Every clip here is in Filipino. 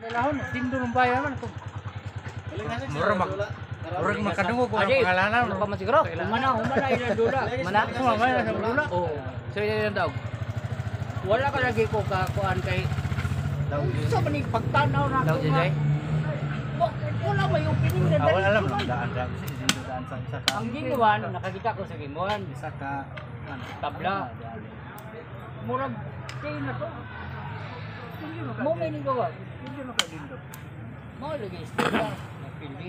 Lahon, tindo ng bayan man ko. Murag makadungog ko ang pangalanan. Ano pa man siguro? Humana ila dula. Mana? Sumamaya sa dula. Oo. So yan daw. Wala ka lagi ko kakuan kay sa maning pagtanaw na Daw ako nga. jay. Wala ba yung pining na Wala alam no, daan kasi tindo daan sa isa ka. ang ginuwan, nakakita ko sa ginuwan, Isa ka tabla. Murag kay na to. Mo may ning gawa. Hindi makadindo. Mo lagi istorya. Pili.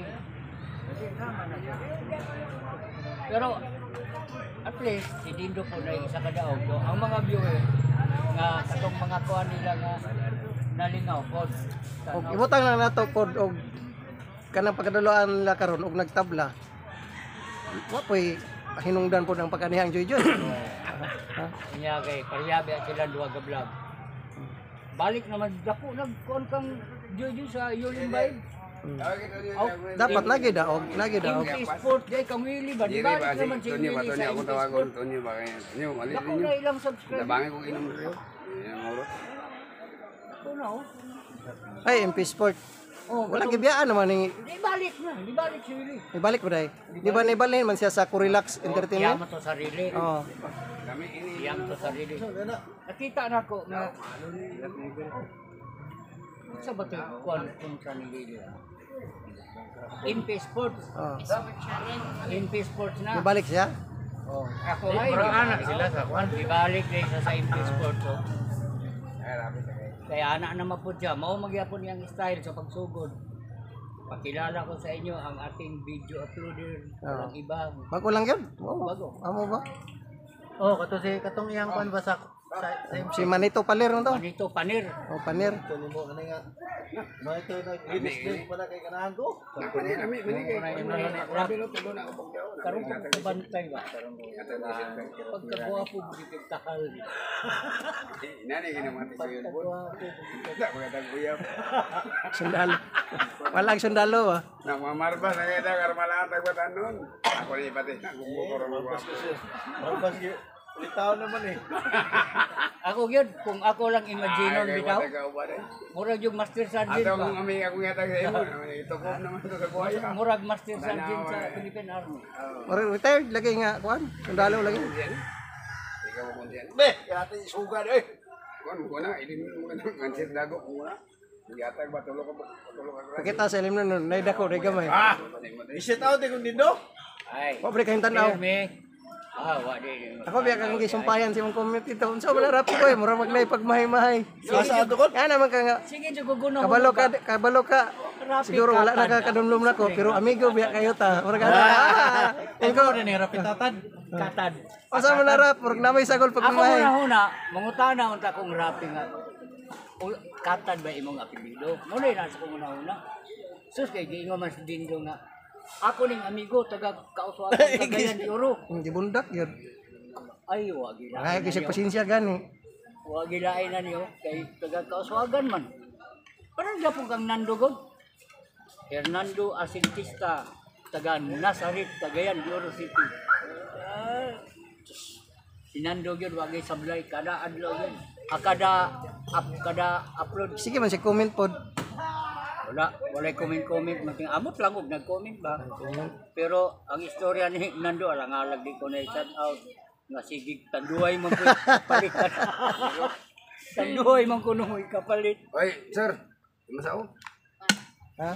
Pero at least si Dindo po na isa ka daog. So, ang mga viewer nga katong mga kuan nila nga nalingaw pod. Og ibutang lang nato pod og kanang pagkadaloan nila karon og nagtabla. Wa poy hinungdan pod ang pagkanihang joy-joy. Ha? Niya kay pariyabe sila duha ka vlog. Balik naman dako nagkuan kang jojo sa Yulimbay. Dapat lagi daog, lagi daog. English sport day kang Willy ba? Di balik naman si Willy sa Ako English tawagon, sport. Tonyo ba kayo? Tonyo, malit Dako ninyo. na ilang subscribe. Nabangin ko inom rin. Yan, mauro. Ako na oh. Ay, MP Sport. Oh, Wala gibiyaan naman ni di balik na, di balik si Willy. ibalik ko dai. Di ba naibalhin man siya sa Kurilax Entertainment? Yaman to sarili. Oh. Kami ini. Yaman to sarili. Nakita na ko na sa bato kuan kung sa nilili. MP Sports. Oh. MP Sports na. Ibalik siya. Oh, ako ay Murag anak sila sa kwan. ibalik din sa MP Sports. Oh. Kaya anak na mapod siya, mao magyapon niyang style sa pagsugod. Pakilala ko sa inyo ang ating video uploader, walang iba. Bago lang yun. Oh. Bago. Amo ba? Oh, katong iyang kwan ba sa Si Manito Paler no to. Manito Panir. Oh, Paner. Ako niya kami, binigay. Grabe no, tulo na ako pagdaw. Karon ko kabantay ba? Pagkagwapo mo takal. Inani ginamati sa yun. Pagkagwapo. Tidak, magandang buyap. Sundalo. Walang sundalo ah. Nang mamarbas na kita, karmalaan tagbatan nun. Ako niya pati, nagumukuro magwapo. Ako yun, kung ako lang imaginon bitaw, murag yung Master Sergeant Ato ba? kung kami ako nga tayo sa imo, ito ko naman ito sa buhaya. Murag Master Sergeant sa Philippine Army. Or retired lagi nga kuan. Sundalo lagi. Ikaw mo kung diyan. Be, yata isuga eh. Kuan mo na, ilin mo na ng ansir dago mo na. Yata ba tulo ka. Pakita sa ilim nun, naidako day gamay. I-shout out kung dindo. Ay, Pobre kayong tanaw. me. Wa di. Ako biya kang gisumpayan si mong comment ito. Unsa man rapi ko eh, mura magnay pagmahay-mahay. Sa Yan naman ka nga. Sige, juguguno. Kabalo ka. Siguro wala nakakadumlum na ko, pero amigo biya kayo ta. Mura ka. Engko ni rapitatan. Katad. asa man na rap, mura namay sagol Ako pagmahay. una mangutana unta kong rapping nga. Katad ba imong apelyido? Muna na sa kong una. Sus kay giingon man sa Dindo nga. Ako ning amigo taga Kauswagan Cagayan de Oro. Hindi bundak yun. Ay wa gila. Ay, kasi pasensya gani. Wa gilain na niyo kay taga Kauswagan man. Parang gyapon kang nandugod. Hernando Asintista taga Nazaret Cagayan de Oro City. Sinando gyud wa gay sablay kada adlaw gyud. Kada upload. Sige man si comment pod. Wala comment mating amot lang og nag-comment ba. Pero ang istorya ni Nando alang-alag di ko na shout out nga sigig tanduay man ko palitan. Tanduay man kuno mo ikapalit. Oy, sir. Masao? Ha?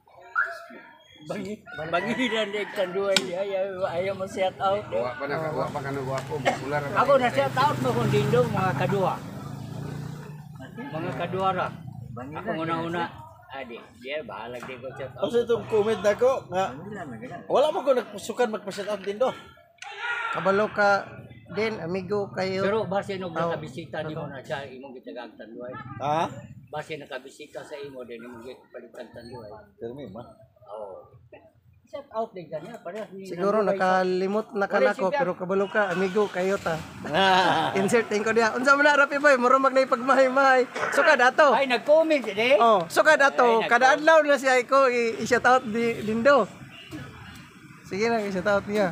Bangiran dek tanduay ayaw mo shout out. Wa pa ka nagwapo, popular. Ako na shout out mo kung dindong mga kadua. Mga kadua ra. Ako una-una adi, dia bahalag di ko shout out. Kasi itong comment na ko, nga, wala mo ko nagpusukan magpa-shout out din do. Kabalo ka din, amigo kayo. Pero base no nakabisita nimo na siya imong gitagag tanduay. Ha? Base nakabisita sa imo din imong gipalitan tanduay. Pero may ma. Oh. Shout out din kanya para Siguro nakalimot na ka nako, pero kabalo ka, amigo kayo ta. Insert ko diha. Unsa man na rapi boy, mura magnay pagmahay-mahay. Sukad ato. Ay nag-comment din. Oh, sukad ato. Kada adlaw na siya ko i-shout out di Lindo. Sige na, i-shout out niya.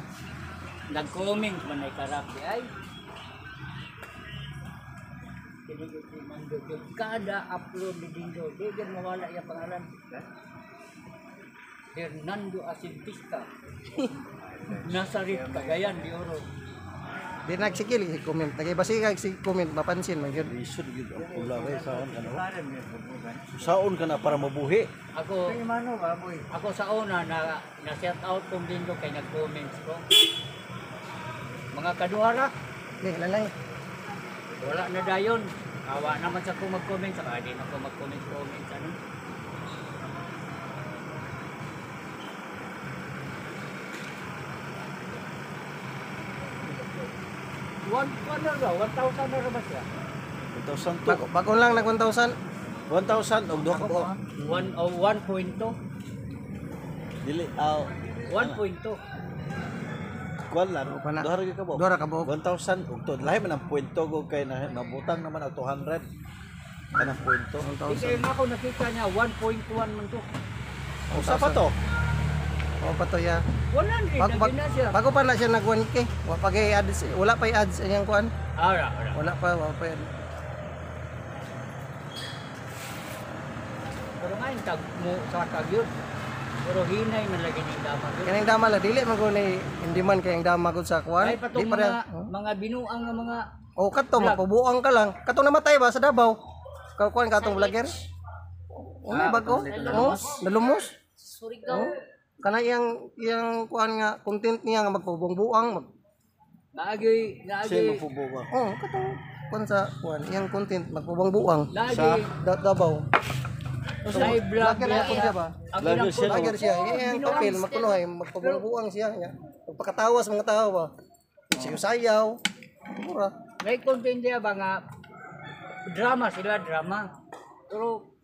Nag-comment man ay karap ay. Dindo. Yung kada upload ni Dindo, di dyan mawala yung pangalan. Hernando Asintista. Nasarit, Cagayan de Oro. Di nagsigil si comment. Nagibasiga si comment mapansin man gyud. Lisod gid ang pula kay saon ka na. Saon ka na para mabuhi. Ako sa una na shout out kong Dindo kay nag-comments ko. Mga kaduhara, Di lalay. wala na dayon. Awa naman sa kung mag-comment, saka di na ko mag-comment ano. One na raw, 1,000 na raw ba siya? 1,000 to. Bago lang nag 1,000. 1,000 og duha ka buok. 1.2. Dili 1.2. kuan lang. O, pana. Duha ra gyud ka buok. Duha ra ka buok. 1,000 og to. Lahi man ang puwento ko kay nabutang naman ang 200. Kanang puwento. Kasi nga ako nakita niya, 1.1 man to. Usa pa to. O pato ya. 100 Bag, na bag, gina siya. bago pa na siya nag 1K. Wa pa kay ads, wala pa ads anyang kuan. Ara. Wala pa. Pero ngayon, tag mo sa kagyod. Pero hinay man lagi ni dama. Kaning dama la dili man ko ni hindi man kay ang dama gud sa kuan. Ay patong Di pa rin- mga binuang nga mga O kato mapabuang ka lang. Kato namatay ba sa Davao? Kuan katong vlogger? O may bago? O, nalumos. Surigao. Kana iyang kuan nga content niya nga magpabungbuang mag Naagi Sino po ba? oh katong kuan sa kuan iyang content magpabungbuang lagi Davao. sa vlog Vlogger na siya ba? Ang Vlogger ginang siya, Vlogger siya. Iyang papel magkunuhay magpabungbuang siya nya. Pagpakatawa sa mga tao ba. Sayaw. Mura. may content dia ba nga drama sila drama. Pero